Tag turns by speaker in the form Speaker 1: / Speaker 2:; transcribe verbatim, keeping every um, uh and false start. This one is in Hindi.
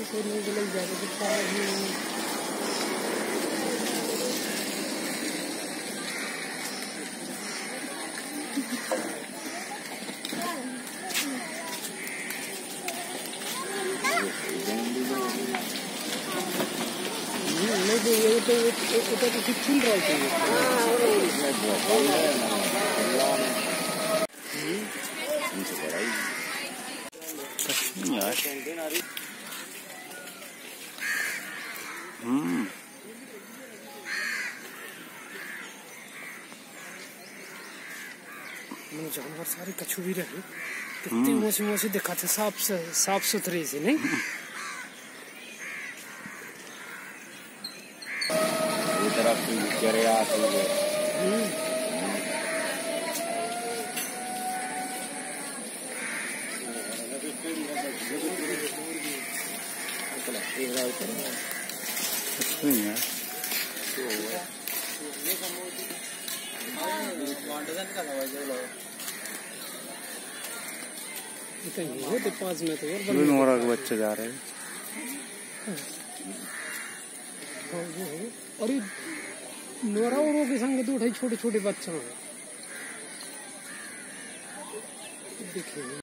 Speaker 1: कोई नहीं लग जाएगा दिखा नहीं तो ये तो ये तो कुछ छीन रहा है
Speaker 2: हम्म
Speaker 1: जानवर सारे कछु भी रहे कितनी मोसी मोसी दिखा थे साफ साफ सुथरी से नहीं
Speaker 2: तरफ चरे आती है
Speaker 1: पाँच में तो
Speaker 2: नोरा के बच्चे जा रहे हैं
Speaker 1: और नोरा और के संग दो छोटे छोटे बच्चे हैं देखिए।